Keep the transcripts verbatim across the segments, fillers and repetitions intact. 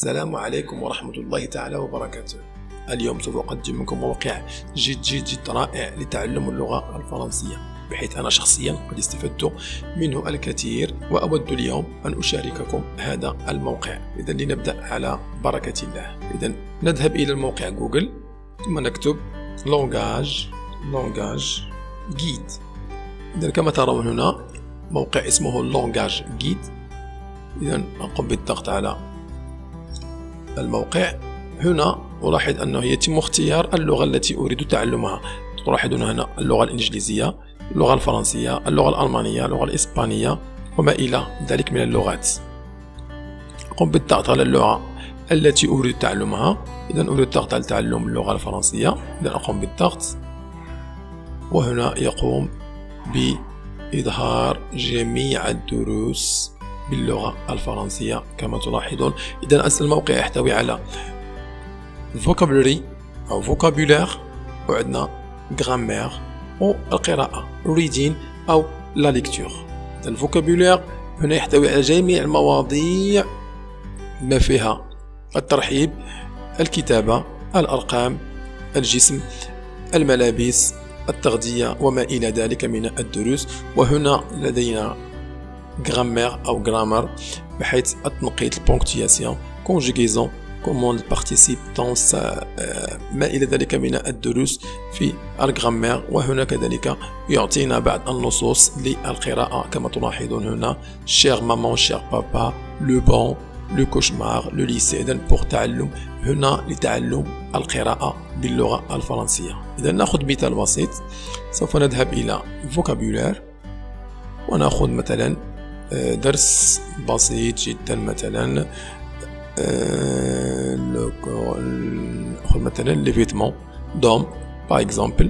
السلام عليكم ورحمة الله تعالى وبركاته. اليوم سوف أقدم لكم موقع جد جد جد رائع لتعلم اللغة الفرنسية، بحيث أنا شخصيا قد استفدت منه الكثير، وأود اليوم أن أشارككم هذا الموقع. إذا لنبدأ على بركة الله. إذا نذهب إلى الموقع جوجل، ثم نكتب لونغاج لونغاج جيد. إذا كما ترون هنا موقع اسمه لونغاج جيد. إذا أقوم بالضغط على الموقع. هنا ألاحظ أنه يتم اختيار اللغة التي أريد تعلمها. تلاحظون هنا اللغة الإنجليزية، اللغة الفرنسية، اللغة الألمانية، اللغة الإسبانية وما إلى ذلك من اللغات. أقوم بالضغط على اللغة التي أريد تعلمها. إذا أريد الضغط على تعلم اللغة الفرنسية. إذا أقوم بالضغط، وهنا يقوم بإظهار جميع الدروس باللغة الفرنسية كما تلاحظون. إذا الموقع يحتوي على vocabulary أو vocabulaire، وعندنا grammaire والقراءة reading أو la lecture. إذا الفوكابولير هنا يحتوي على جميع المواضيع ما فيها الترحيب، الكتابة، الأرقام، الجسم، الملابس، التغذية وما إلى ذلك من الدروس. وهنا لدينا grammaire أو grammar، بحيث التنقيط البونكتياسيون، conjugaison، comment le participe dans ما إلى ذلك من الدروس في الجرامير. وهنا كذلك يعطينا بعض النصوص للقراءة كما تلاحظون هنا cher maman cher papa le bon le cauchemar le lycée. إذا بور تعلم هنا لتعلم القراءة باللغة الفرنسية. إذا نأخذ مثال بسيط. سوف نذهب إلى vocabulaire ونأخذ مثلا درس بسيط جدا، مثلا نأخذ مثلا les vêtements d'homme par exemple.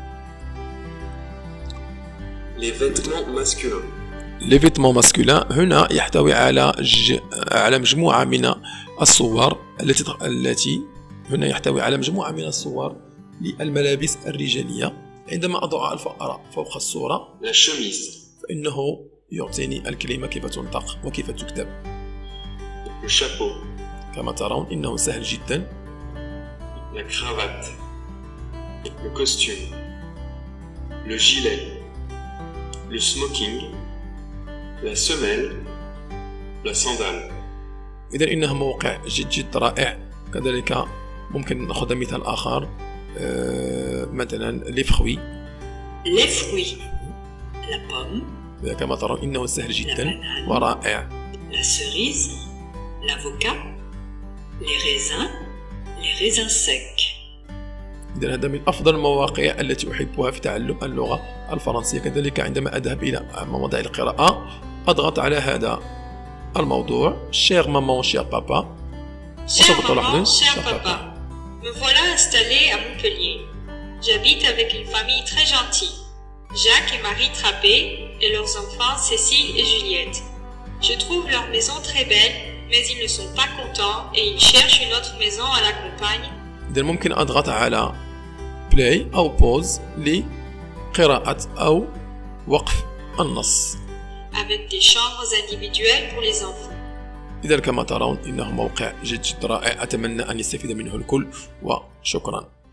les vêtements masculins. les vêtements masculins هنا يحتوي على ج... على مجموعة من الصور التي التي هنا يحتوي على مجموعة من الصور للملابس الرجالية. عندما أضع الفأرة فوق الصورة la chemise، فإنه يعطيني الكلمة كيف تنطق وكيف تكتب. le chapeau، كما ترون إنه سهل جدا. la cravate، le costume، le gilet، le smoking، la semelle، la sandale. إذا إنه موقع جد جد رائع. كذلك ممكن نأخذ مثال آخر، أه مثلا les fruits les fruits la pomme، كما ترون إنه سهل جدا ورائع. la cerise، l'avocat، les raisins les raisins secs. إذا هذا من أفضل المواقع التي أحبها في تعلم اللغة الفرنسية. كذلك عندما أذهب إلى مواضيع القراءة أضغط على هذا الموضوع cher maman cher papa. Cher maman, cher papa, me voilà installé à Montpellier. J'habite avec une famille très gentille, Jacques et Marie Trappé et leurs enfants Cécile et Juliette. Je trouve leur maison très belle, mais ils ne sont pas contents et ils cherchent une autre maison à la campagne. إذا ممكن أضغط على play أو pause لقراءة أو وقف النص. Avec des chambres individuelles pour les enfants. إذا كما ترون إنه موقع جد جد رائع. أتمنى أن يستفيد منه الكل، وشكرا.